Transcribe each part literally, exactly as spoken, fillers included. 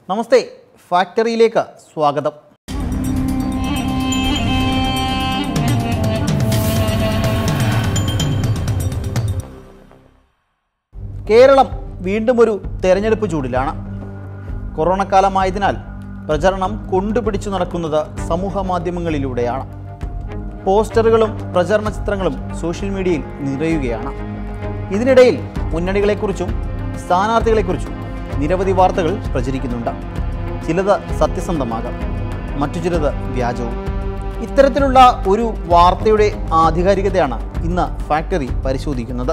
നമസ്തേ, ഫാക്ടറിയിലേക്ക് സ്വാഗതം. കേരളം വീണ്ടും ഒരു തെരഞ്ഞെടുപ്പ് ചൂടിലാണ്. കൊറോണ കാലമായതിനാൽ പ്രചരണം കൊണ്ടുപിടിച്ചു നടക്കുന്നത് സമൂഹ മാധ്യമങ്ങളിലൂടെയാണ്. പോസ്റ്ററുകളും പ്രചരണ ചിത്രങ്ങളും സോഷ്യൽ മീഡിയയിൽ നിറയുകയാണ്. ഇതിനിടയിൽ മുന്നണികളെക്കുറിച്ചും സ്ഥാനാർത്ഥികളെക്കുറിച്ചും നിരവധി വാർത്തകൾ പ്രചരിക്കുന്നുണ്ട്. ചിലത് സത്യസന്ധമാകാം, മറ്റു ചിലത് വ്യാജവും. ഇത്തരത്തിലുള്ള ഒരു വാർത്തയുടെ ആധികാരികതയാണ് ഇന്ന് ഫാക്ടറി പരിശോധിക്കുന്നത്.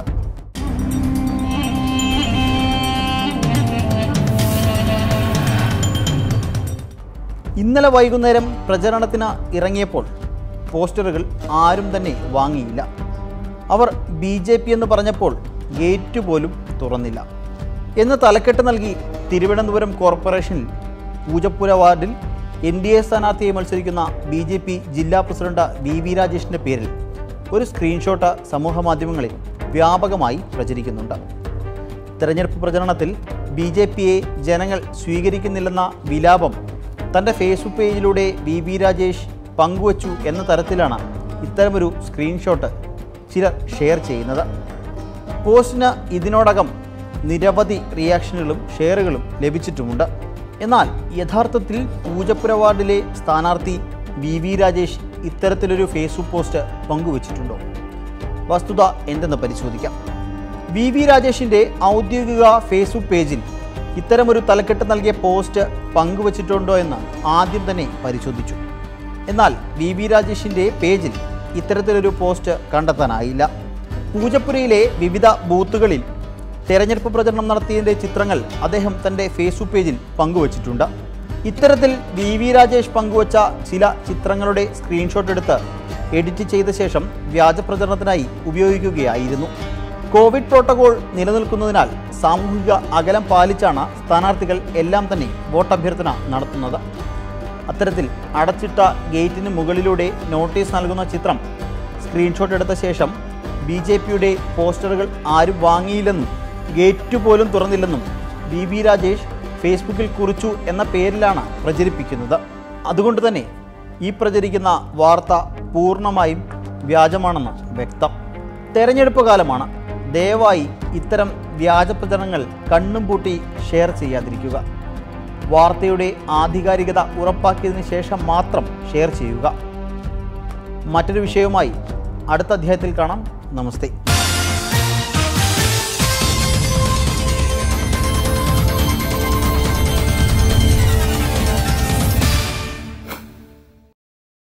ഇന്നലെ വൈകുന്നേരം പ്രചരണത്തിന് ഇറങ്ങിയപ്പോൾ പോസ്റ്ററുകൾ ആരും തന്നെ വാങ്ങിയില്ല. അവർ ബി ജെ പി എന്ന് പറഞ്ഞപ്പോൾ ഗേറ്റ് പോലും തുറന്നില്ല എന്ന് തലക്കെട്ട് നൽകി തിരുവനന്തപുരം കോർപ്പറേഷനിൽ പൂജപ്പുര വാർഡിൽ എൻ ഡി എ സ്ഥാനാർത്ഥിയെ മത്സരിക്കുന്ന ബി ജെ പി ജില്ലാ പ്രസിഡന്റ് വി വി രാജേഷിൻ്റെ പേരിൽ ഒരു സ്ക്രീൻഷോട്ട് സമൂഹ മാധ്യമങ്ങളിൽ വ്യാപകമായി പ്രചരിക്കുന്നുണ്ട്. തെരഞ്ഞെടുപ്പ് പ്രചരണത്തിൽ ബി ജെ പിയെ ജനങ്ങൾ സ്വീകരിക്കുന്നില്ലെന്ന വിലാപം തൻ്റെ ഫേസ്ബുക്ക് പേജിലൂടെ വി വി രാജേഷ് പങ്കുവച്ചു എന്ന തരത്തിലാണ് ഇത്തരമൊരു സ്ക്രീൻഷോട്ട് ചിലർ ഷെയർ ചെയ്യുന്നത്. പോസ്റ്റിന് ഇതിനോടകം നിരവധി റിയാക്ഷനുകളും ഷെയറുകളും ലഭിച്ചിട്ടുമുണ്ട്. എന്നാൽ യഥാർത്ഥത്തിൽ പൂജപ്പുര വാർഡിലെ സ്ഥാനാർത്ഥി വി വി രാജേഷ് ഇത്തരത്തിലൊരു ഫേസ്ബുക്ക് പോസ്റ്റ് പങ്കുവച്ചിട്ടുണ്ടോ? വസ്തുത എന്തെന്ന് പരിശോധിക്കാം. വി വി രാജേഷിൻ്റെ ഔദ്യോഗിക ഫേസ്ബുക്ക് പേജിൽ ഇത്തരമൊരു തലക്കെട്ട് നൽകിയ പോസ്റ്റ് പങ്കുവച്ചിട്ടുണ്ടോ എന്ന് ആദ്യം തന്നെ പരിശോധിച്ചു. എന്നാൽ വി വി രാജേഷിൻ്റെ പേജിൽ ഇത്തരത്തിലൊരു പോസ്റ്റ് കണ്ടെത്താനായില്ല. പൂജപ്പുരയിലെ വിവിധ ബൂത്തുകളിൽ തെരഞ്ഞെടുപ്പ് പ്രചരണം നടത്തിയതിൻ്റെ ചിത്രങ്ങൾ അദ്ദേഹം തൻ്റെ ഫേസ്ബുക്ക് പേജിൽ പങ്കുവച്ചിട്ടുണ്ട്. ഇത്തരത്തിൽ വി വി രാജേഷ് പങ്കുവച്ച ചില ചിത്രങ്ങളുടെ സ്ക്രീൻഷോട്ട് എടുത്ത് എഡിറ്റ് ചെയ്ത ശേഷം വ്യാജ പ്രചരണത്തിനായി ഉപയോഗിക്കുകയായിരുന്നു. കോവിഡ് പ്രോട്ടോകോൾ നിലനിൽക്കുന്നതിനാൽ സാമൂഹിക അകലം പാലിച്ചാണ് സ്ഥാനാർത്ഥികൾ എല്ലാം തന്നെ വോട്ടഭ്യർത്ഥന നടത്തുന്നത്. അത്തരത്തിൽ അടച്ചിട്ട ഗേറ്റിന് മുകളിലൂടെ നോട്ടീസ് നൽകുന്ന ചിത്രം സ്ക്രീൻഷോട്ട് എടുത്ത ശേഷം ബി ജെ പിയുടെ പോസ്റ്ററുകൾ ആരും വാങ്ങിയില്ലെന്നും ഗേറ്റ് പോലും തുറന്നില്ലെന്നും വി വി രാജേഷ് ഫേസ്ബുക്കിൽ കുറിച്ചു എന്ന പേരിലാണ് പ്രചരിപ്പിക്കുന്നത്. അതുകൊണ്ട് തന്നെ ഈ പ്രചരിക്കുന്ന വാർത്ത പൂർണ്ണമായും വ്യാജമാണെന്ന് വ്യക്തം. തെരഞ്ഞെടുപ്പ് കാലമാണ്. ദയവായി ഇത്തരം വ്യാജ പ്രചരണങ്ങൾ കണ്ണും പൂട്ടി ഷെയർ ചെയ്യാതിരിക്കുക. വാർത്തയുടെ ആധികാരികത ഉറപ്പാക്കിയതിനു ശേഷം മാത്രം ഷെയർ ചെയ്യുക. മറ്റൊരു വിഷയവുമായി അടുത്ത അധ്യായത്തിൽ കാണാം. നമസ്തേ.